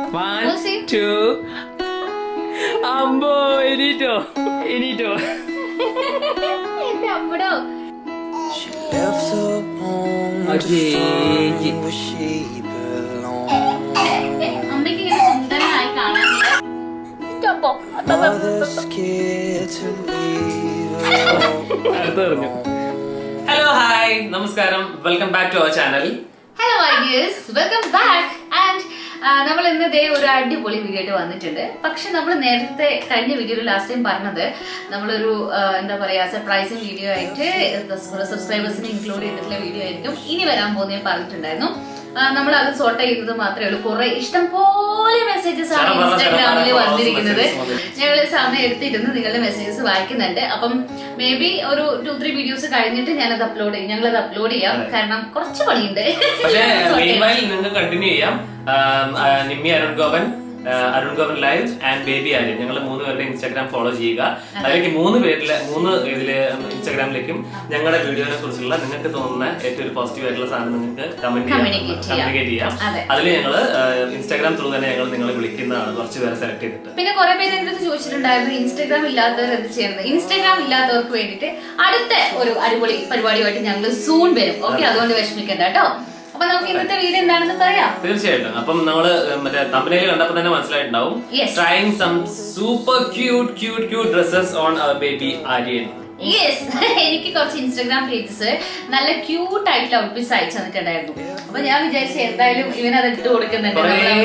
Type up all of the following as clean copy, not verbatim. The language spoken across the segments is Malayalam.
1, 2. Ambo, Inito. Ambo. Hello, hi, namaskaram. Welcome back to our channel. Hello, guys. Welcome back. And നമ്മൾ ഇന്ന് ദേ ഒരു അടിപൊളി വീഡിയോ ആയിട്ട് വന്നിട്ടുണ്ട്. പക്ഷെ നമ്മൾ നേരത്തെ കഴിഞ്ഞ വീഡിയോയിൽ ലാസ്റ്റ് ടൈം പറഞ്ഞത് നമ്മളൊരു എന്താ പറയാ സർപ്രൈസിങ് വീഡിയോ ആയിട്ട് സബ്സ്ക്രൈബേഴ്സിനെ ഇൻക്ലൂഡ് ചെയ്തിട്ടുള്ള വീഡിയോ ആയിരിക്കും ഇനി വരാൻ പോകുന്നത് പറഞ്ഞിട്ടുണ്ടായിരുന്നു. നമ്മൾ അത് സോർട്ട് ചെയ്യുന്നത് മാത്രമേ ഉള്ളൂ. കുറെ ഇഷ്ടം പോലെ മെസ്സേജസ് ആണ് ഇൻസ്റ്റാഗ്രാമിൽ വന്നിരിക്കുന്നത്. ഞങ്ങൾ സമയം എടുത്തിരുന്ന് നിങ്ങളുടെ മെസ്സേജസ് വായിക്കുന്നുണ്ട്. അപ്പം മേ ബി ഒരു 2-3 വീഡിയോസ് കഴിഞ്ഞിട്ട് ഞാനത് ഞങ്ങളത് അപ്ലോഡ് ചെയ്യാം. കാരണം കുറച്ച് പണിയുണ്ട്. നിങ്ങൾക്ക് കണ്ടിന്യൂ ചെയ്യാം. Nimmi Arun Gopan live and baby Aryan ഞങ്ങൾ 3 പേരുടെ ഇൻസ്റ്റാഗ്രാം ഫോളോ ചെയ്യുക. അതിലേക്ക് 3 ഇതില് ഇൻസ്റ്റാഗ്രാമിലേക്കും ഞങ്ങളുടെ വീഡിയോനെ കുറിച്ചുള്ള നിങ്ങൾക്ക് തോന്നുന്ന ഏറ്റവും പോസിറ്റീവ് ആയിട്ടുള്ള സാധനം നിങ്ങൾക്ക് കമ്മ്യൂണിക്കേറ്റ് ചെയ്യാം. അതിൽ ഞങ്ങള് ഇൻസ്റ്റാഗ്രാം ത്രൂ തന്നെ ഞങ്ങൾ നിങ്ങളെ വിളിക്കുന്നതാണ്. കുറച്ച് പേരെ സെലക്ട് ചെയ്തിട്ട്. പിന്നെ കുറെ പേര് എന്റെ അടുത്ത് ചോദിച്ചിട്ടുണ്ടായിരുന്നു ഇൻസ്റ്റാഗ്രാം ഇല്ലാത്തവർ എന്ത് ചെയ്യുന്നത്. ഇൻസ്റ്റാഗ്രാം ഇല്ലാത്തവർക്ക് വേണ്ടിയിട്ട് അടുത്ത ഒരു അടിപൊളി പരിപാടിയുമായിട്ട് ഞങ്ങൾ സൂൺ വരും. ഓക്കെ, അതുകൊണ്ട് വിഷമിക്കണ്ട കേട്ടോ. അപ്പൊ നമുക്ക് ഇന്നത്തെ വീഡിയോ എന്താണെന്ന് പറയാം. തീർച്ചയായിട്ടും. അപ്പം നമ്മള് മറ്റേ തമ്പനയിൽ കണ്ടപ്പോ തന്നെ മനസ്സിലായിട്ടുണ്ടാവും. Trying some super cute dresses on our baby Aryan. Yes, എനിക്ക് കുറച്ച് ഇൻസ്റ്റാഗ്രാം പേജസ് നല്ല ക്യൂട്ട് ആയിട്ടുള്ള ഔട്ട്ഫിറ്റ്സ് അയച്ചു തന്നിട്ടുണ്ടായിരുന്നു. അപ്പൊ ഞാൻ വിചാരിച്ചു എന്തായാലും ഇവനത് ഇട്ട് കൊടുക്കുന്നുണ്ട്.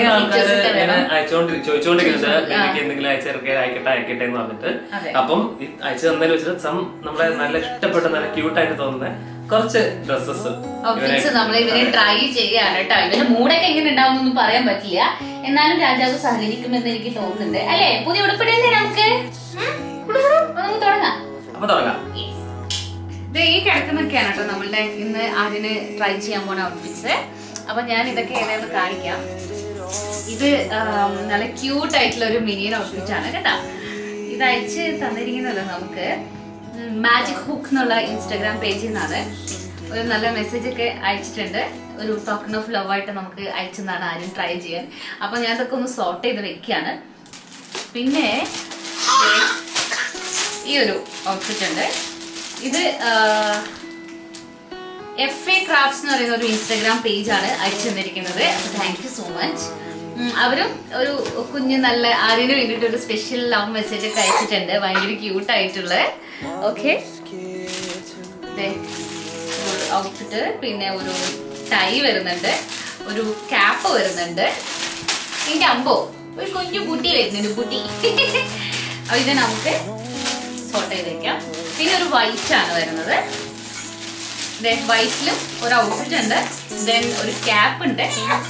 ചോദിച്ചോണ്ടിരിക്കുന്നുണ്ട് എനിക്ക് എന്തെങ്കിലും അയക്കട്ടെ എന്ന് പറഞ്ഞിട്ട്. അപ്പം അയച്ചു തന്നതിൽ വെച്ചിട്ട് നമ്മളെ നല്ല ഇഷ്ടപ്പെട്ട നല്ല ക്യൂട്ടായിട്ട് തോന്നുന്ന കുറച്ച് ഡ്രസ്സസ് നമ്മൾ ഇവരെ ട്രൈ ചെയ്യാണ് കേട്ടോ. ഇവന്റെ മൂഡൊക്കെ എങ്ങനെ ഉണ്ടാവും എന്നൊന്നും പറയാൻ പറ്റില്ല. എന്നാലും രാജാവ് സഹകരിക്കുമെന്ന് എനിക്ക് തോന്നുന്നുണ്ട്. അല്ലെ, പുതിയ ഉടുപ്പിടല്ലേ നമുക്ക് തുടങ്ങാം. ഈ കിടക്കുന്നൊക്കെയാണ് കേട്ടോ നമ്മളുടെ ഇന്ന് ആര്യന് ട്രൈ ചെയ്യാൻ പോണ ഔട്ട്ഫിറ്റ്സ്. അപ്പൊ ഞാൻ ഇതൊക്കെ ഏതാണെന്ന് കാണിക്കാം. ഇത് നല്ല ക്യൂട്ട് ആയിട്ടുള്ള ഒരു മിനിയൻ ഔട്ട്ഫിറ്റ് ആണ് കേട്ടോ. ഇത് അയച്ച് തന്നിരിക്കുന്നത് നമുക്ക് മാജിക് ഹുക്ക് എന്നുള്ള ഇൻസ്റ്റാഗ്രാം പേജിൽ നിന്നാണ്. ഒരു നല്ല മെസ്സേജ് ഒക്കെ അയച്ചിട്ടുണ്ട്. ഒരു ടോക്കൺ ഓഫ് ലവ് ആയിട്ട് നമുക്ക് അയച്ചെന്നാണ് ആരും ട്രൈ ചെയ്യാൻ. അപ്പൊ ഞാൻ ഇതൊക്കെ ഒന്ന് സോർട്ട് ചെയ്ത് വെക്കുകയാണ്. പിന്നെ ഈ ഒരു ഔട്ട്ഫിറ്റ് ഉണ്ട്. ഇത് FA Crafts എന്ന് പറയുന്ന ഒരു ഇൻസ്റ്റാഗ്രാം പേജാണ് അയച്ചു തന്നിരിക്കുന്നത്. Thank you so much. അവരും ഒരു കുഞ്ഞ് നല്ല ആര്യന് വേണ്ടിയിട്ട് ഒരു സ്പെഷ്യൽ ലവ് മെസ്സേജ് ഒക്കെ അയച്ചിട്ടുണ്ട്. ഭയങ്കര ക്യൂട്ട് ആയിട്ടുള്ള. Okay, outfit. പിന്നെ ഒരു ടൈ വരുന്നുണ്ട്, ഒരു ക്യാപ്പ് വരുന്നുണ്ട്. ഇതിന്റെ അമ്പോ ഒരു കുഞ്ഞു ബുട്ടി വരുന്നുണ്ട്, ബുട്ടി. അപ്പൊ ഇത് നമുക്ക് സോർട്ട് ചെയ്ത് വെക്കാം. പിന്നെ ഒരു വൈറ്റ് ആണ് വരുന്നത്. വൈറ്റിലും ഒരു ഔട്ട്ഫിറ്റ് ഉണ്ട്. ദെൻ ഒരു ക്യാപ്പ് ഉണ്ട്.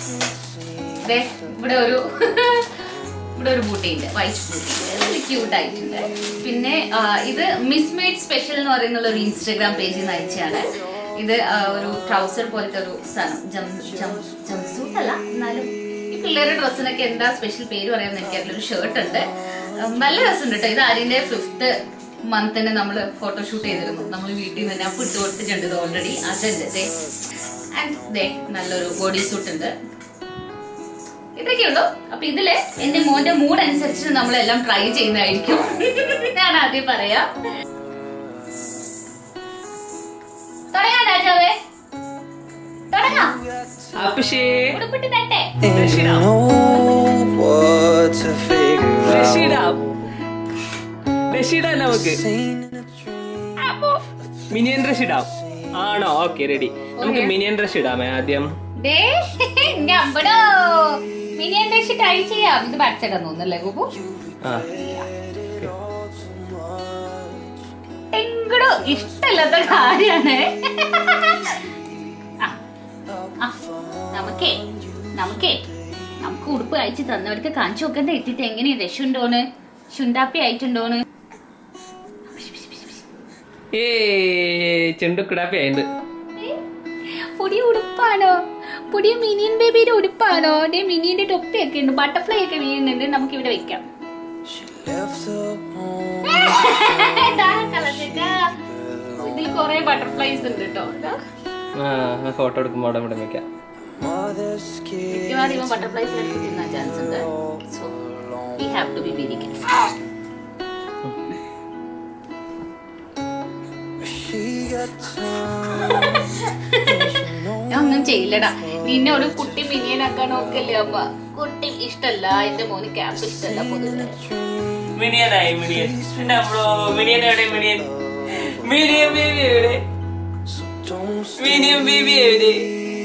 ഇവിടെ ഒരു ബൂട്ടി ഉണ്ട്, വൈറ്റ് ബൂട്ടി, ക്യൂട്ട് ആയിട്ടുണ്ട്. പിന്നെ ഇത് മിസ് മെയ്ഡ് സ്പെഷ്യൽ എന്ന് പറയുന്ന ഒരു ഇൻസ്റ്റാഗ്രാം പേജിൽ നിന്ന് അയച്ചാണ്. ഇത് ഒരു ട്രൗസർ പോലത്തെ ഒരു ജംസൂട്ട് അല്ല, എന്നാലും ഈ പിള്ളേരുടെ ഡ്രസ്സിനൊക്കെ എന്താ സ്പെഷ്യൽ പേര് പറയാമെന്ന് എനിക്കറിയില്ല. ഒരു ഷർട്ട് ഉണ്ട്, നല്ല രസമുണ്ട് കേട്ടോ. ഇത് ആര്യന്റെ 5th മന്തിന് നമ്മൾ ഫോട്ടോഷൂട്ട് ചെയ്തിരുന്നു. നമ്മൾ വീട്ടിൽ നിന്ന് തന്നെ ഇട്ട് കൊടുത്തിട്ടുണ്ട്. ഇത് ഓൾറെഡി അതുണ്ട്. ആൻഡ് നല്ലൊരു ബോഡി സൂട്ട് ഉണ്ട്. ഇതൊക്കെയുള്ളൂ. അപ്പൊ ഇതില് എന്റെ മോന്റെ മൂഡ് അനുസരിച്ച് നമ്മളെല്ലാം ട്രൈ ചെയ്യുന്നതായിരിക്കും. ഞാൻ ആദ്യം പറയാം. തുടങ്ങാം രാജാവേ, തുടങ്ങാം. ഉടുപ്പിട്ട് തട്ടെ. നമുക്ക് മിനിയൻ ഡ്രസ് ഇടാം. ആണോ? Okay, ready. നമുക്ക് മിനിയൻ ഡ്രസ് ഇടാമേ ആദ്യം. മിനിയൻ ഡ്രസ് ട്രൈ ചെയ്യാം. ഇത് പഠിച്ചിടാൻ തോന്നുന്നല്ലേ ഗോപു? എങ്കടോ ഇഷ്ടല്ലാത്ത കാര്യാണ്. നമുക്ക് ഉടുപ്പ് അയച്ചു തന്നവർക്ക് കാണിച്ചു നോക്കണ്ട. ഇട്ടിട്ട് എങ്ങനെയാ രക്ഷുണ്ടോന്ന്, ശുണ്ടാപ്പി ആയിട്ടുണ്ടോന്ന്. പുതിയ ഉടുപ്പാണോ? പുതിയ മിനിയൻ ബേബിയുടെ ഉടുപ്പാണോ? മിനിയന്റെ ടൊപ്പിയൊക്കെ ഉണ്ട്, ബട്ടർഫ്ലൈ ഒക്കെ വീഴുന്നുണ്ട്. നമുക്ക് ഇവിടെ വെക്കാം. ഇതിൽ കൊറേ ബട്ടർഫ്ലൈസ് ഉണ്ട് കേട്ടോ. ഫോട്ടോ എടുക്കുമ്പോ അവിടെ വെക്കാം. മിക്കവാറും ഇവൻ ബട്ടർഫ്ലൈസ് എടുത്ത് തിന്നാൻ ചാൻസ് ഉണ്ട്. So we have to be very careful. ഞാൻ ഒന്നും ചെയ്യില്ലടാ. നിന്നെ ഒരു കുട്ടി മിനിയനാക്കാൻ നോക്കല്ലേ അമ്മ. കുട്ടി ഇഷ്ടല്ല, എന്റെ മോന് ക്യാപ്പ് ഇഷ്ടല്ല. പൊതുവെ മിനിയനായി മിനിയൻ. മിനിയൻ എവിടെ? മിനിയൻ മിനിയൻ ബേബി എവിടെ? മിനിയൻ ബേബി എവിടെ?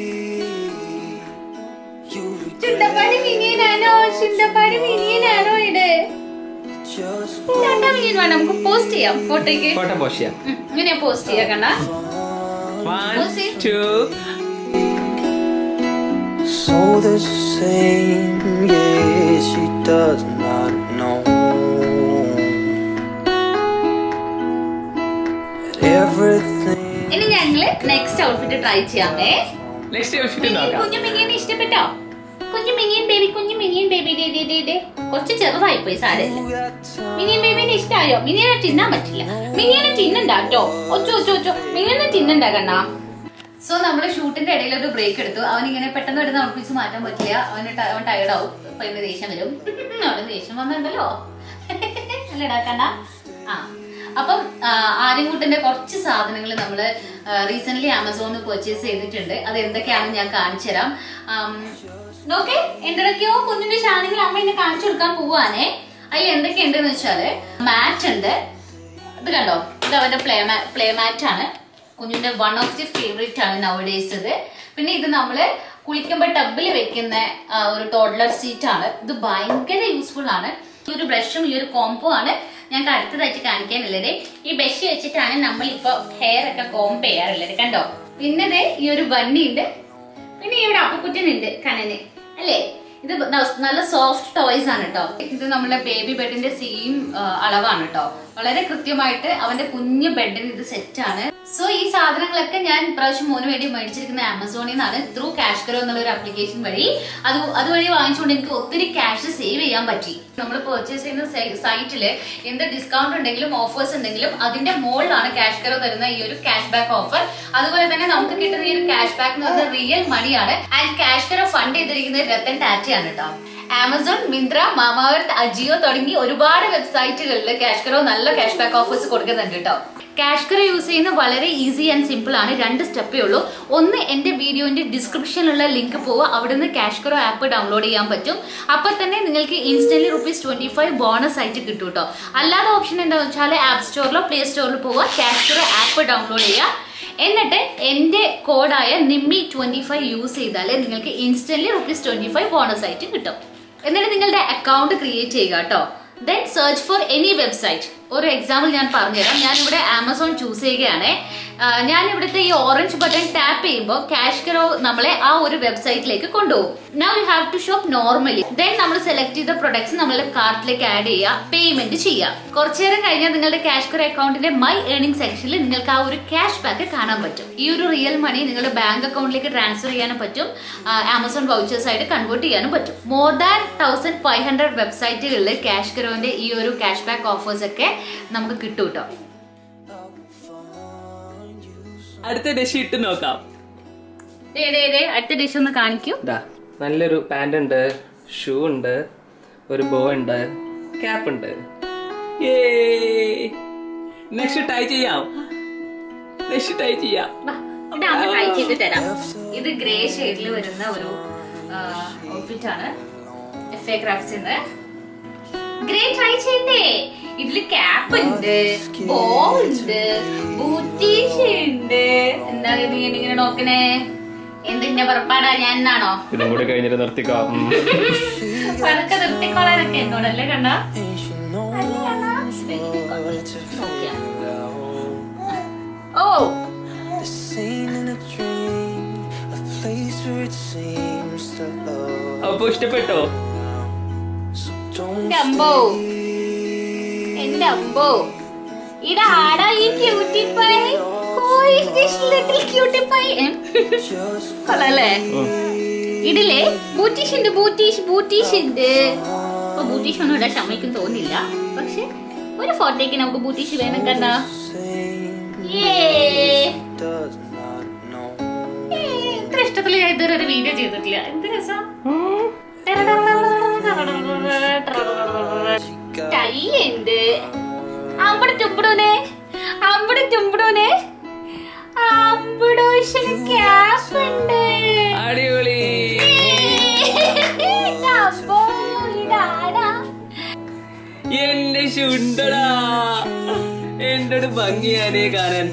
ചുണ്ടപ്പാടി മിനിയനാണോ? ചുണ്ടപ്പാടി മിനിയനാണോ? ഇത് മിനിയൻ വേണം. നമുക്ക് പോസ്റ്റ് ചെയ്യാം. ഫോട്ടോയ്ക്ക് ഫോട്ടോ പോസ്റ്റ് ചെയ്യാം. ഇങ്ങനെ പോസ്റ്റ് ചെയ്യാം. കണ്ട 1 2 So the same, yeah, she does not know that everything. ഇനി ഞങ്ങള് നെക്സ്റ്റ് ഔട്ട്ഫിറ്റ് ട്രൈ ചെയ്യാമേ. നെക്സ്റ്റ് ഔട്ട്ഫിറ്റ് നോക്കാം. കുഞ്ഞു മിനിയൻ ഇഷ്ടപ്പെട്ടോ? കുഞ്ഞു മിനിയൻ ബേബി, കുഞ്ഞു മിനിയൻ ബേബി. കുറച്ച് ചെറുതായി പോയി സാരമില്ല. മിനിയൻ ബേബിനെ ഇഷ്ടായോ? മിനിയനെ തിന്നാൻ പറ്റില്ല. മിനിയനെ തിന്നണ്ടാട്ടോ. ഒച്ചോ മിനിയനെ തിന്നണ്ടാ കണ്ണാ. സോ നമ്മള് ഷൂട്ടിന്റെ ഇടയിൽ ഒരു ബ്രേക്ക് എടുത്തു. അവനിങ്ങനെ പെട്ടെന്ന് വരുന്ന ഔട്ട്ഫിറ്റ്സ് മാറ്റാൻ പറ്റില്ല. അവൻ ടയർഡ് ആവും. ഭയങ്കര ദേഷ്യം വരും. അവന് ദേഷ്യം വന്നിട്ടുണ്ടല്ലോ അല്ലേടാ കണ്ണ. അപ്പം ആര്യൻകുട്ടന്റെ കുറച്ച് സാധനങ്ങൾ നമ്മൾ റീസെന്റ് ആമസോണിൽ പർച്ചേസ് ചെയ്തിട്ടുണ്ട്. അത് എന്തൊക്കെയാണെന്ന് ഞാൻ കാണിച്ചു തരാം. നോക്കേ, എന്തൊക്കെയോ കുഞ്ഞിന്റെ സാധനങ്ങൾ അമ്മ എന്നെ കാണിച്ചു കൊടുക്കാൻ പോവാനേ. അതിൽ എന്തൊക്കെയുണ്ടെന്ന് വെച്ചാല് മാറ്റ് ഉണ്ട്. ഇത് കണ്ടോ, ഇത് അവന്റെ പ്ലേ മാറ്റ് ആണ്. കുഞ്ഞിന്റെ വൺ ഓഫ് ദി ഫേവറേറ്റ് ആണ് നൗഡേയ്സ് ഇത്. പിന്നെ ഇത് നമ്മള് കുളിക്കുമ്പോൾ ടബിൽ വെക്കുന്ന ഒരു ടോഡ്ലർ സീറ്റ് ആണ്. ഇത് ഭയങ്കര യൂസ്ഫുൾ ആണ്. ഈ ഒരു ബ്രഷും ഈ ഒരു കോംബോ ആണ് ഞങ്ങൾക്ക് അടുത്തതായിട്ട് കാണിക്കാനുള്ളത്. ഈ ബ്രഷ് വെച്ചിട്ടാണ് നമ്മൾ ഇപ്പൊ ഹെയർ ഒക്കെ കോംബ് ചെയ്യാറുള്ളത്. കണ്ടോ, പിന്നെ ഈ ഒരു ബണ്ണി ഉണ്ട്. പിന്നെ ഇവിടെ അപ്പക്കുട്ടനുണ്ട് കണ്ണന് അല്ലേ. ഇത് നല്ല സോഫ്റ്റ് ടോയ്സ് ആണ് കേട്ടോ. ഇത് നമ്മുടെ ബേബി ബെഡിന്റെ സെയിം അളവാണ് കേട്ടോ. വളരെ കൃത്യമായിട്ട് അവന്റെ കുഞ്ഞു ബെഡിന് ഇത് സെറ്റ് ആണ്. സോ ഈ സാധനങ്ങളൊക്കെ ഞാൻ ഇപ്രാവശ്യം മോന് വേണ്ടി മേടിച്ചിരിക്കുന്ന ആമസോണിൽ നിന്നാണ്. ത്രൂ ക്യാഷ് കരോ എന്നുള്ള ഒരു ആപ്ലിക്കേഷൻ വഴി അതുവഴി വാങ്ങിച്ചുകൊണ്ട് എനിക്ക് ഒത്തിരി ക്യാഷ് സേവ് ചെയ്യാൻ പറ്റി. നമ്മൾ പർച്ചേസ് ചെയ്യുന്ന സൈറ്റില് എന്ത് ഡിസ്കൗണ്ട് ഉണ്ടെങ്കിലും ഓഫേഴ്സ് ഉണ്ടെങ്കിലും അതിന്റെ മുകളിലാണ് ക്യാഷ് കരോ തരുന്ന ഈ ഒരു ക്യാഷ് ബാക്ക് ഓഫർ. അതുപോലെ തന്നെ നമുക്ക് കിട്ടുന്ന ഈ ഒരു ക്യാഷ് ബാക്ക് എന്ന് പറയുന്നത് റിയൽ മണിയാണ്. ആൻഡ് ക്യാഷ് കരോ ഫണ്ട് ചെയ്തിരിക്കുന്നത് രത്തൻ ടാറ്റയാണ് കേട്ടോ. ആമസോൺ, മിന്ത്ര, മാമാവർത്ത്, അജിയോ തുടങ്ങി ഒരുപാട് വെബ്സൈറ്റുകളിൽ ക്യാഷ് കരോ നല്ല ക്യാഷ് ബാക്ക് ഓഫേഴ്സ് കൊടുക്കുന്നുണ്ട് കേട്ടോ. ക്യാഷ് കരോ യൂസ് ചെയ്യുന്നത് വളരെ ഈസി ആൻഡ് സിമ്പിൾ ആണ്. 2 സ്റ്റെപ്പേ ഉള്ളൂ. ഒന്ന്, എന്റെ വീഡിയോന്റെ ഡിസ്ക്രിപ്ഷനിലുള്ള ലിങ്ക് പോവുക. അവിടുന്ന് ക്യാഷ് കരോ ആപ്പ് ഡൗൺലോഡ് ചെയ്യാൻ പറ്റും. അപ്പൊ തന്നെ നിങ്ങൾക്ക് ഇൻസ്റ്റന്റ്ലി ₹25 ബോണസ് ആയിട്ട് കിട്ടും കേട്ടോ. അല്ലാതെ ഓപ്ഷൻ എന്താണെന്ന് വെച്ചാൽ ആപ്പ് സ്റ്റോറിലോ പ്ലേ സ്റ്റോറിലോ പോവുക, ക്യാഷ് കരോ ആപ്പ് ഡൗൺലോഡ് ചെയ്യുക. എന്നിട്ട് എന്റെ കോഡായ നിമ്മി25 യൂസ് ചെയ്താൽ നിങ്ങൾക്ക് ഇൻസ്റ്റന്റ്ലി ₹25 ബോണസ് ആയിട്ട് കിട്ടും. എന്നിട്ട് നിങ്ങളുടെ അക്കൗണ്ട് ക്രിയേറ്റ് ചെയ്യുക കേട്ടോ. Then search for any website. ഒരു എക്സാമ്പിൾ ഞാൻ പറഞ്ഞുതരാം. ഞാനിവിടെ ആമസോൺ ചൂസ് ചെയ്യുകയാണ്. ഞാൻ ഇവിടുത്തെ ഈ ഓറഞ്ച് ബട്ടൺ ടാപ്പ് ചെയ്യുമ്പോൾ ക്യാഷ് കരോ നമ്മളെ ആ ഒരു വെബ്സൈറ്റിലേക്ക് കൊണ്ടുപോകും. Now you have to shop normally. Then നമ്മൾ സെലക്ട് ചെയ്ത പ്രൊഡക്ട്സ് നമ്മളുടെ കാർട്ടിലേക്ക് ആഡ് ചെയ്യുക, പേയ്മെന്റ് ചെയ്യുക. കുറച്ചു നേരം കഴിഞ്ഞാൽ നിങ്ങളുടെ ക്യാഷ് കരോ അക്കൗണ്ടിന്റെ മൈ ഏർണിംഗ് സെക്ഷനിൽ നിങ്ങൾക്ക് ആ ഒരു ക്യാഷ് ബാക്ക് കാണാൻ പറ്റും. ഈ ഒരു റിയൽ മണി നിങ്ങളുടെ ബാങ്ക് അക്കൗണ്ടിലേക്ക് ട്രാൻസ്ഫർ ചെയ്യാനും പറ്റും. ആമസോൺ വൗച്ചേഴ്സ് ആയിട്ട് കൺവേർട്ട് ചെയ്യാനും പറ്റും. മോർ ദാൻ 1500 വെബ്സൈറ്റുകളിൽ ക്യാഷ് കരോന്റെ ഈ ഒരു ക്യാഷ് ബാക്ക് ഓഫേഴ്സ് ഒക്കെ നമുക്ക് കിട്ടും കേട്ടോ. അടുത്ത ഡിഷ് ഇട്ട് നോക്കാം. അടുത്ത ഡിഷ് ഒന്ന് കാണിക്കൂ. നല്ലൊരു പാന്റ് ഉണ്ട്, ഷൂ ഉണ്ട്, ഒരു ബോ ഉണ്ട്, ക്യാപ്പ് ഉണ്ട്. നെക്സ്റ്റ് ട്രൈ ചെയ്യാം. ട്രൈ ചെയ്ത് തരാം. ഇത് ഗ്രേ ഷെയ്ഡിൽ വരുന്ന ഒരു ഔട്ട്ഫിറ്റ് ആണ്. FA ക്രാഫ്റ്റ്സിന്റെ ഗ്രേ ട്രൈ ചെയ്യണ്ടേ? ഇതില് ക്യാപ്പ് ഉണ്ട്, ബോ ഉണ്ട്, ബൂട്ടീഷ് ഉണ്ട്. എന്താ നീ ഇങ്ങനെ നോക്കണേ? എന്തിന്റെ പുറപ്പാടാ ഞാൻ എന്നാണോ? കഴിഞ്ഞിട്ട് നിർത്തിക്കോ. പതുക്കെ നിർത്തിക്കോളാനൊക്കെ എന്നോടല്ലേ കണ്ട. ഓ അപ്പൊ ഇഷ്ടപ്പെട്ടോ? അമ്പോ എന്റെ അമ്പോ, ഇതാടാ ഈ ക്യൂട്ടി പൈ. കൊള്ളാല്ലേ? ഇതിലെ ബൂട്ടീഷ് ഉണ്ട്, ബൂട്ടീഷ് ഉണ്ട്. അപ്പൊ ബൂട്ടീഷ് ഒന്നും ഇടാൻ ക്ഷമയ്ക്കും തോന്നില്ല. പക്ഷെ ഒരു ഫോട്ടോയ്ക്ക് നമുക്ക് ബൂട്ടീഷ് വേണം കണ്ട. ഇത്ര ഇഷ്ടത്തിൽ ഞാൻ ഇതുവരെ ഒരു വീഡിയോ ചെയ്തിട്ടില്ല. എന്ത് രസം. കൈയുണ്ട്, അമ്പടെ ചുമ്പടൂനെ, അമ്പടെ ചുമ്പടൂനെ, അമ്പടോഷന് ക്യാപ്പ് ഉണ്ട്. അടിപൊളി. എന്റെ ചുണ്ടടാ, എന്റെ ഭംഗിയാനേ കാണാൻ.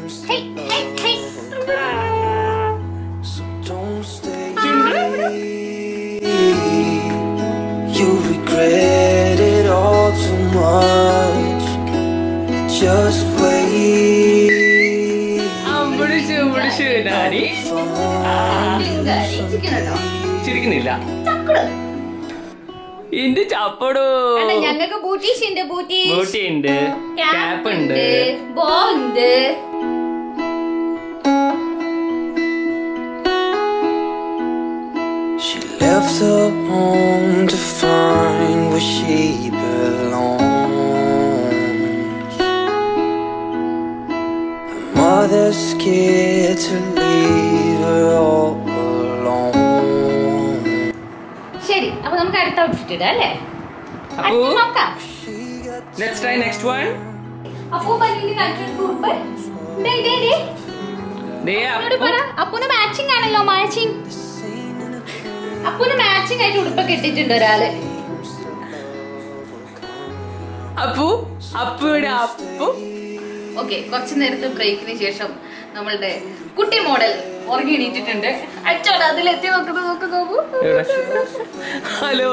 You regret it all too much. Just wait. ചിരിക്കുന്നില്ല. ഇന്റെ ചപ്പടോ. ഞങ്ങൾക്ക് ബൂട്ടീസ് ഉണ്ട്, ബൂട്ടി ഉണ്ട്, ക്യാപ്പ് ഉണ്ട്, ബോ ഉണ്ട്. She left her home to find where she belongs. Her mother's scared to leave her all alone. ശരി, അപ്പൊ നമുക്ക് അടുത്ത ഔട്ട്ഫിറ്റ് ഇടാം അല്ലേ? നോക്കാം. Let's try next one. അപ്പോ പല്ലിന് കണ്ടിട്ട് ഉടുപ്പ്. അപ്പൂന് മാച്ചിങ് ആണല്ലോ, മാച്ചിങ്. അപ്പൂന് മാച്ചിങ് ആയിട്ട് ഉടുപ്പൊക്കെ ഇട്ടിട്ടുണ്ട് ഒരാള്. ഓക്കെ, കുറച്ചു നേരത്തെ ബ്രേക്കിന് ശേഷം നമ്മളുടെ കുട്ടി മോഡൽ ഉറങ്ങി എണീറ്റിട്ടുണ്ട്. അച്ചോടാ, അതിലെത്തി നോക്കൂ. ഹലോ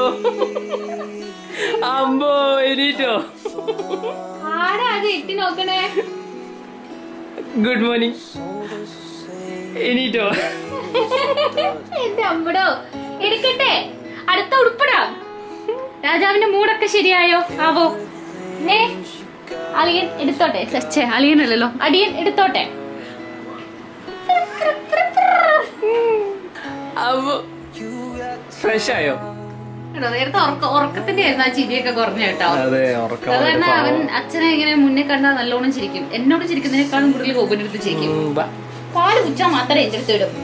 അമ്പോ, എണീറ്റോ? ആരാ അത് എത്തി നോക്കണേ? Good morning. എണീറ്റോ? എന്റെ അമ്പടോ, എടുക്കട്ടെ, അടുത്ത ഉടുപ്പിടാം. രാജാവിന്റെ മൂടൊക്കെ ശരിയായോ ആവോ? അളിയൻ എടുത്തോട്ടെ. അളിയനല്ലല്ലോ, അടിയൻ എടുത്തോട്ടെ. ഫ്രഷ് ആയോ? നേരത്തെ ഉറക്കത്തിന്റെ ആയിരുന്നു ആ ചിരിയൊക്കെ കുറഞ്ഞ കേട്ടോ. അതുകാരണം അവൻ അച്ഛനെ ഇങ്ങനെ മുന്നേ കണ്ടാൽ നല്ലോണം ചിരിക്കും. എന്നോട് ചിരിക്കുന്നതിനേക്കാളും കൂടുതൽ ഗോപുവിന്റെ അടുത്ത് ചിരിക്കും. പാല് കുച്ചാ മാത്രമേ എന്റെ അടുത്ത് ഇടും.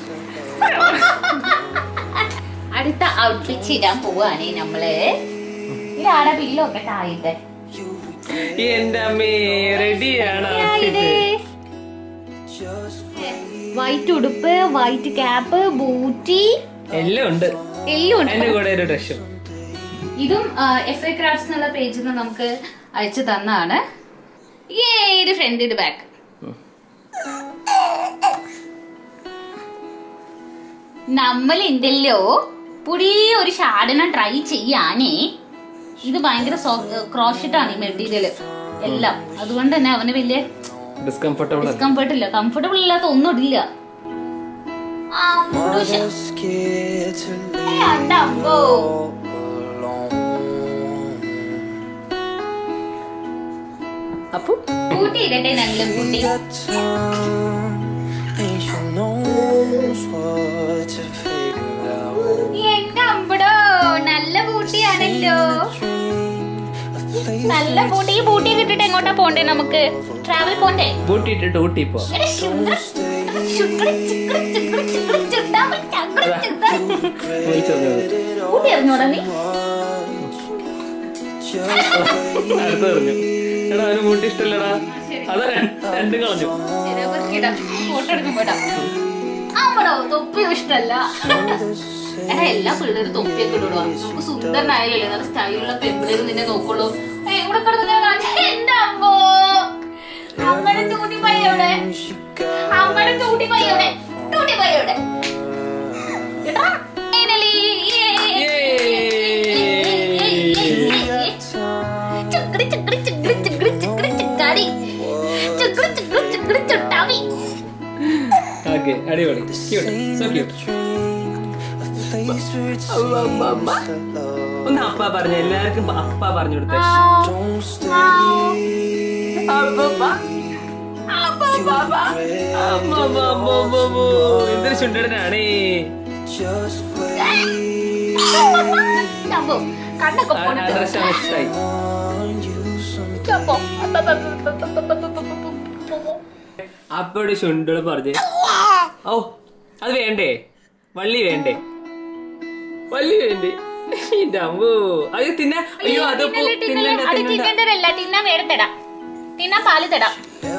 അടുത്ത ഔട്ട്ഫിറ്റ് ഇടാൻ പോവാണേ നമ്മള്. ഇതാടാ പില്ലോ ഒക്കെ ആയിട്ട്. എന്റെ അമ്മേ, റെഡിയാണ്. വൈറ്റ് ഉടുപ്പ്, വൈറ്റ് ക്യാപ്പ്, ബൂട്ടി എല്ലാം ഉണ്ട്. എന്റെ കൂടെ ഒരു ഡ്രസ്സും. ഇതും FA Crafts എന്നുള്ള പേജിൽ നിന്ന് നമുക്ക് അയച്ചു തന്നാണ്. ഇത് ഫ്രണ്ട്, ഇത് ബാക്ക്. നമ്മളുണ്ടല്ലോ പുതിയ ഒരു ഷാഡിനെ ട്രൈ ചെയ്യാനേ. ഇത് ഭയങ്കര ക്രോഷറ്റാണ് ഈ മെറ്റീരിയല് എല്ലാം. അതുകൊണ്ട് തന്നെ അവന് വലിയ ഡിസ്കംഫർട്ട് ഇല്ല. കംഫർട്ടബിൾ ഇല്ലാത്ത ഒന്നും ഇല്ല. കൂട്ടി ഇടട്ടെ ഞങ്ങളും കൂട്ടി. എന്റെ അമ്പടോ, നല്ല ബൂട്ടിയാണല്ലോ. നല്ല ബൂട്ടി. ഈ ബൂട്ടി കിട്ടിട്ട് എങ്ങോട്ടാ പോണ്ടേ? നമുക്ക് ട്രാവൽ പോണ്ടേ? ബൂട്ടി ഇട്ടിട്ട് ഊട്ടി പോ. ഊട്ടി അറിഞ്ഞോടാ നീ? അടുത്തറിഞ്ഞു. എടാ, അവന് ബൂട്ടി ഇഷ്ടല്ലടാ. അത് രണ്ടും കളഞ്ഞു. ഫോട്ടോ എടുക്കുമ്പോടാ. അമ്പടോ, തൊപ്പിയും ഇഷ്ടല്ല. എടാ, എല്ലാ പിള്ളേരും തൊപ്പിയൊക്കെ ഇടുവാ. നമുക്ക് സുന്ദരനായാലല്ലേ നല്ല സ്റ്റൈലുള്ള പെമ്പിളേര് നിന്നെ നോക്കുള്ളൂ. ഇവിടെ കിടന്ന് എന്റെ അമ്മോ, അമ്മയുടെ ടൂട്ടി പയ്യവിടെ, അമ്മയുടെ ടൂട്ടി പയ്യവിടെ, ടൂട്ടി പയ്യവിടെ. അടിപൊളി. ഒന്ന് അപ്പ പറഞ്ഞ, എല്ലാവർക്കും അപ്പ പറഞ്ഞു കൊടുത്തേ. എന്തൊരു ചുണ്ടനാണേ. അപ്പയുടെ ചുണ്ടോട് പറഞ്ഞേ. ഓ, അത് വേണ്ടേ? വള്ളി വേണ്ടേ? വള്ളി വേണ്ടേ? അമ്മോ അത് തിന്ന. അയ്യോ അത് തിന്നണ്ടല്ല, തിന്നാൻ വേറെ തടാം, തിന്നാൻ പാല് തടാം.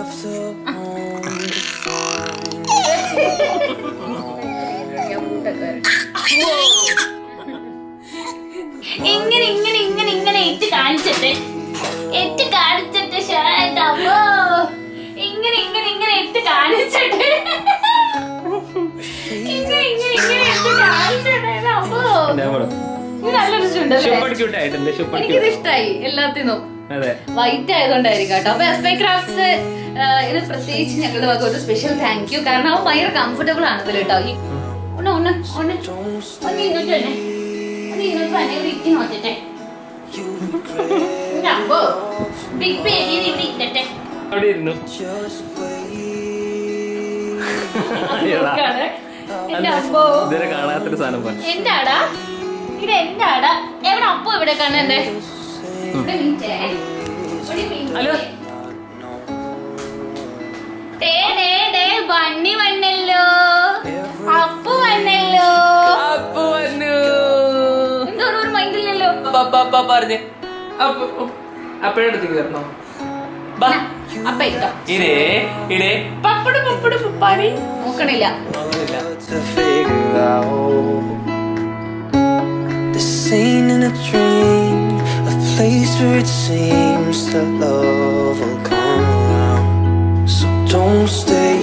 ഇങ്ങനെ ഇങ്ങനെ ഇങ്ങനെ ഇങ്ങനെ ഇട്ട് കാണിച്ചിട്ട് ഷാൻഡാവോ, ഇങ്ങനെ ഇങ്ങനെ ഇങ്ങനെ ഇട്ട് കാണിച്ചിട്ട് ഇങ്ങനെ ഇങ്ങനെ ഇങ്ങനെ ഇട്ട് കാണിച്ചിട്ട് അപ്പോ എനിക്കിത് ഇഷ്ടായി എല്ലാത്തിനും. വൈറ്റ് ആയതുകൊണ്ടായിരിക്കും കേട്ടോ. അപ്പൊ എസ് വൈ ക്രാഫ്റ്റ്സ് ഇത് പ്രത്യേകിച്ച് ഞങ്ങളുടെ വക ഒരു സ്പെഷ്യൽ താങ്ക് യു. കാരണം അവൻ ഭയങ്കര കംഫർട്ടബിൾ ആണ് ഇതിൽ കേട്ടോ. കാണാത്തൊരു സാധനം എന്താടാ ഇത്? എന്താടാ എവിടെ അപ്പോ ഇവിടെ കാണണ്ടേ? ഹലോ ബണ്ണി വന്നല്ലോ, അപ്പു വന്നല്ലോ. അപ്പു വന്നു. എന്തോ ഒരു മൈൻഡില്ലല്ലോ. പറഞ്ഞേ അപ്പോഴെടുത്തേക്ക് തരണോ? അപ്പ ഇട്ടോ പപ്പട പപ്പട പപ്പാരി നോക്കണില്ല. Scene in a dream, a place where it seems that love will come around. So don't stay,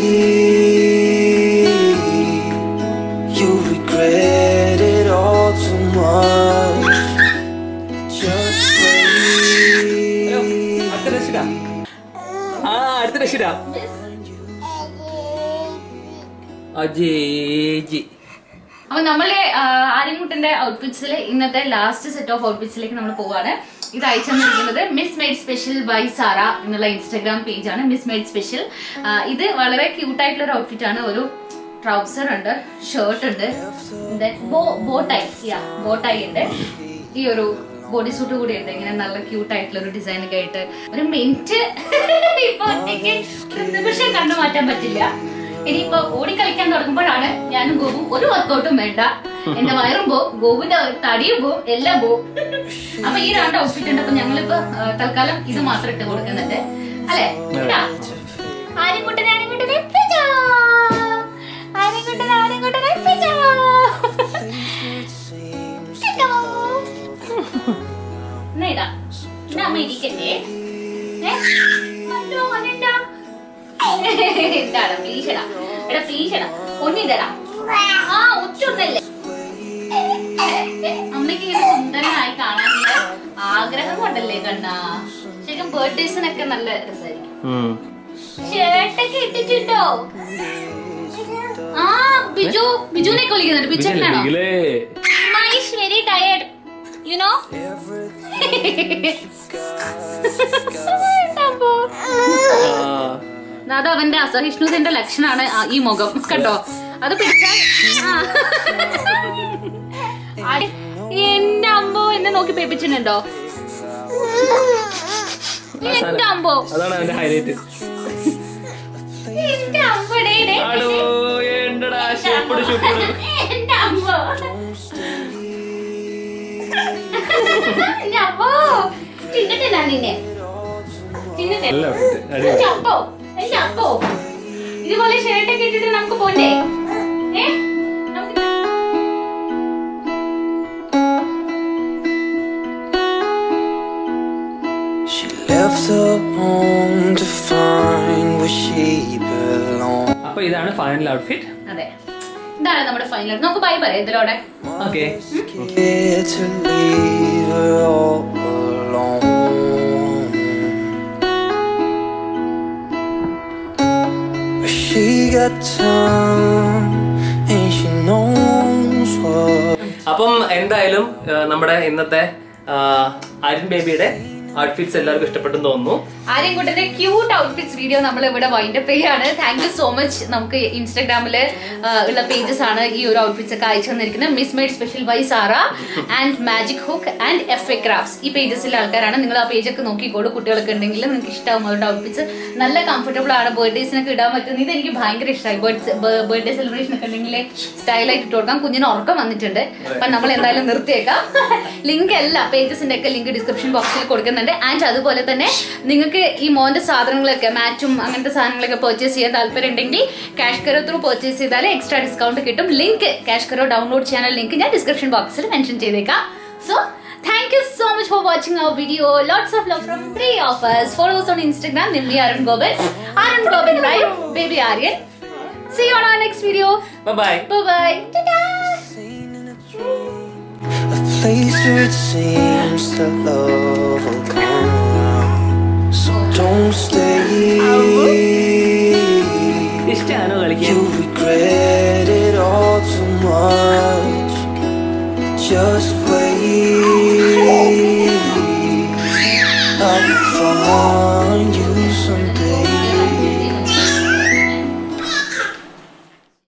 you regret it all too much. Just wait. അടുത്ത രക്ഷിതാ അജേജി. അപ്പൊ നമ്മളെ ആര്യൻകുട്ടന്റെ ഔട്ട്ഫിറ്റ്സിൽ ഇന്നത്തെ ലാസ്റ്റ് സെറ്റ് ഓഫ് ഔട്ട്ഫിറ്റ്സിലേക്ക് നമ്മൾ പോവാണ്. ഇത് അയച്ചിരിക്കുന്നത് miss made special by Sara എന്നുള്ള ഇൻസ്റ്റാഗ്രാം പേജാണ്. Miss made special. ഇത് വളരെ ക്യൂട്ട് ആയിട്ടുള്ള ഒരു ഔട്ട്ഫിറ്റ് ആണ്. ഒരു ട്രൗസർ ഉണ്ട്, ഷർട്ട് ഉണ്ട്, ബോട്ടൈ ഉണ്ട്, ഈ ഒരു ബോഡി സൂട്ട് കൂടി ഉണ്ട്. ഇങ്ങനെ നല്ല ക്യൂട്ട് ആയിട്ടുള്ള ഒരു ഡിസൈൻ ഒക്കെ ആയിട്ട് ഒരു മിനിറ്റ് ഇപ്പൊ ഒറ്റയ്ക്ക് നിമിഷം കണ്ടു മാറ്റാൻ പറ്റില്ല. ഇനിയിപ്പോ ഓടിക്കളിക്കാൻ തുടങ്ങുമ്പോഴാണ് ഞാനും ഗോപും ഒരു വർക്കൗട്ടും വേണ്ട, എന്റെ വയറും പോവും, ഗോപുവിന്റെ തടിയും പോവും, എല്ലാം പോവും. അപ്പൊ ഈ രണ്ട് ഔട്ട്ഫിറ്റ് ഉണ്ട്. അപ്പൊ ഞങ്ങളിപ്പോ തൽക്കാലം ഇത് മാത്രം ഇട്ട് കൊടുക്കുന്നുണ്ട് അല്ലെ? ആര്യൻകുട്ടനെ എന്താണ് പ്ലീഷടാ, എടാ പ്ലീഷടാ, ഒന്നിടടാ. ആ ഒറ്റൊന്നല്ലേ. അമ്മയ്ക്ക് ഇങ്ങനെ സുന്ദരനായി കാണാനുള്ള ആഗ്രഹം കൊണ്ടല്ലേ കണ്ണാ. ശരിക്കും ബർത്ത്ഡേസിനൊക്കെ നല്ല രസമായിരിക്കും. ഷർട്ടൊക്കെ ഇട്ടിട്ടുണ്ടോ? ആ ബിജുവിനൊക്കെ വിളിക്കുന്നുണ്ട്. ബിജുനാണോ? മൈഷ് വെരി ടയർഡ് യു നോ. അത് അവന്റെ അസഹിഷ്ണുതന്റെ ലക്ഷണാണ് ഈ മുഖം കണ്ടോ. അത് പിടിച്ചാൽ എന്റെ അമ്പോ എന്നെ നോക്കി പേപ്പിച്ചിട്ടുണ്ടോ? എന്റെ അമ്പോ അതാണ് അവന്റെ ഹൈലൈറ്റ്. എന്റെ അമ്പടേ എന്റെ അമ്പോ എന്റെ അമ്പോ ചിന്നട്ടെ ഞാൻ നിന്നെ ചിന്നട്ടെ അപ്പോ എന്റെ അപ്പോ ഇതുപോലെ ഷർട്ടൊക്കെ ഇട്ടിട്ട് നമുക്ക് പോണ്ടേ? She left her home to find where she belongs. അപ്പൊ ഇതാണ് ഫൈനൽ ഔട്ട്ഫിറ്റ്. അതെ, ഇതാണ് നമ്മുടെ ഫൈനൽ. നമുക്ക് ബൈ പറയാം ഇതിലൂടെ. Okay. To leave her all alone. She got time and she knows what. അപ്പം എന്തായാലും നമ്മുടെ ഇന്നത്തെ ആര്യൻ ബേബിയുടെ ഔട്ട്ഫിറ്റ്സ് എല്ലാവർക്കും ഇഷ്ടപ്പെട്ടെന്ന് തോന്നുന്നു. ആര്യൻകുട്ടന്റെ ക്യൂട്ട് ഔട്ട്ഫിറ്റ്സ് വീഡിയോ നമ്മൾ ഇവിടെ വൈൻഡപ്പ് ചെയ്യാണ്. Thank you so much. നമുക്ക് ഇൻസ്റ്റാഗ്രാമില് ഉള്ള പേജസ് ആണ് ഈ ഒരു ഔട്ട്ഫിറ്റ്സ് ഒക്കെ അയച്ചു തന്നിരിക്കുന്നത്. Miss made special by Sara and magic hook and FA crafts. ഈ പേജസിലെ ആൾക്കാരാണ്. നിങ്ങൾ ആ പേജൊക്കെ നോക്കിക്കോളൂ. കുട്ടികൾക്ക് ഉണ്ടെങ്കിൽ നിങ്ങൾക്ക് ഇഷ്ടമാവും അവരുടെ ഔട്ട്ഫിറ്റ്സ്. നല്ല കംഫർട്ടബിൾ ആണ്. ബർത്ത്ഡേസിനൊക്കെ ഇടാൻ പറ്റുന്നത്. ഇത് എനിക്ക് ഭയങ്കര ഇഷ്ടമായി. ബർത്ത്ഡേ സെലിബ്രേഷൻ ഒക്കെ ഉണ്ടെങ്കിൽ സ്റ്റൈലായിട്ട് ഇട്ട് കൊടുക്കാം. കുഞ്ഞിന് ഉറക്കം വന്നിട്ടുണ്ട്. അപ്പൊ നമ്മൾ എന്തായാലും നിർത്തിയേക്കാം. ലിങ്ക് എല്ലാ പേജസിന്റെ ഒക്കെ ലിങ്ക് ഡിസ്ക്രിപ്ഷൻ ബോക്സിൽ കൊടുക്കുന്നുണ്ട്. ആൻഡ് അതുപോലെ തന്നെ നിങ്ങൾക്ക് ഈ മോന്റെ സാധനങ്ങളൊക്കെ മാറ്റും അങ്ങനത്തെ സാധനങ്ങളൊക്കെ പർച്ചേസ് ചെയ്യാൻ താല്പര്യം ഉണ്ടെങ്കിൽ ക്യാഷ് കരോ ത്രൂ പർച്ചേസ് ചെയ്താൽ എക്സ്ട്രാ ഡിസ്കൗണ്ട് കിട്ടും. ലിങ്ക് ക്യാഷ് കരോ ഡൗൺലോഡ് ചെയ്യാനുള്ള ലിങ്ക് ഞാൻ ഡിസ്ക്രിപ്ഷൻ ബോക്സിൽ മെൻഷൻ ചെയ്തേക്കാം. So thank you so much for watching our video. Lots of love from 3 of us. Follow us on Instagram, Nimmi Arun Goban, Live, Baby Aryan. See you on our next video. Bye Bye. Ta-da. A place where it seems that love will come around. So don't stay. ഇഷ്ടമാണോ കളിക്കാൻ? You regret